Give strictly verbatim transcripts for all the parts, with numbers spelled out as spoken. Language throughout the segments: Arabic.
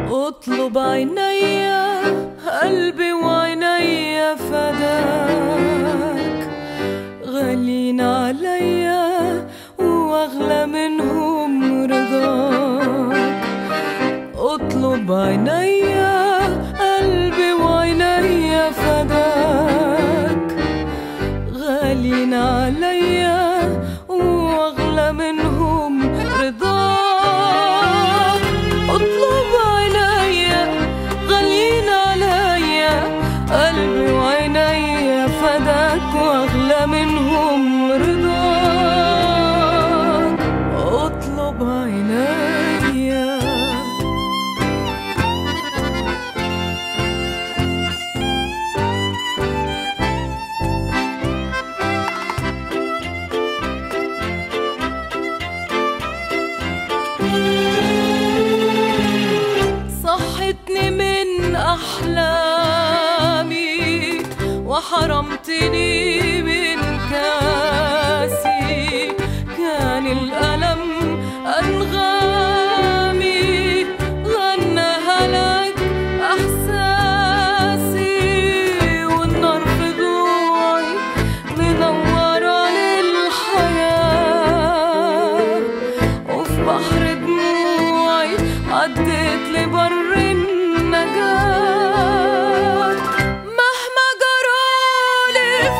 اطلب عينيا قلبي وعينيا فداك، غالين عليا واغلى منهم رضاك. اطلب عينيا قلبي وعينيا فداك، غالين عليا واغلى منهم رضاك. اطلب عينيا غالين عليا قلبي وعينيا فداك، واغلى منهم رضاك. اطلب عينيا. صحتني من أحلامي وحرمتني من كاسي، كان الألم أنغامي غناها لك إحساسي، والنار في ضوعي منورة للحياة، وفي بحر دموعي عديت لبر النجاة. مهما جرالي في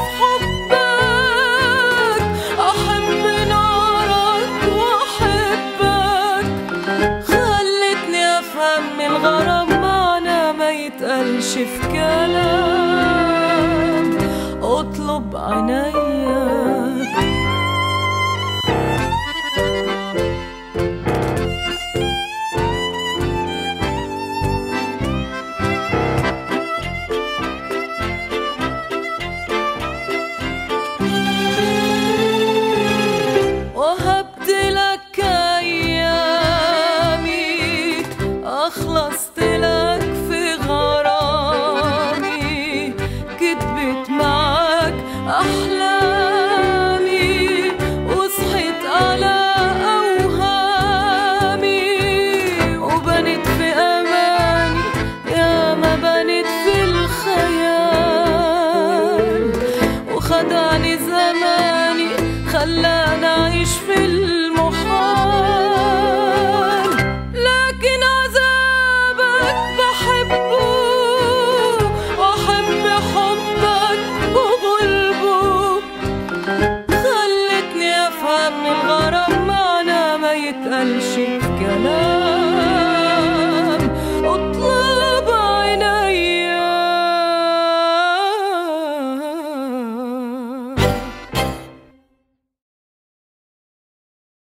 حبك أحب نارك وأحبك، خلتني أفهم من الغرام معنى ما يتقالش في كلام. اطلب عينيا. وهبت لك أيامي أخلصت لك في غرامي، كتبت معاك أحلامي وصحيت على أوهامي، وبنت في أماني يا ما بنت في الخيال، وخدعني زماني خلاني أعيش في المحال. لكن عذابك بحبه وأحب حبك وغلبه، خلتني أفهم من الغرام معنى ما يتقالش في كلام.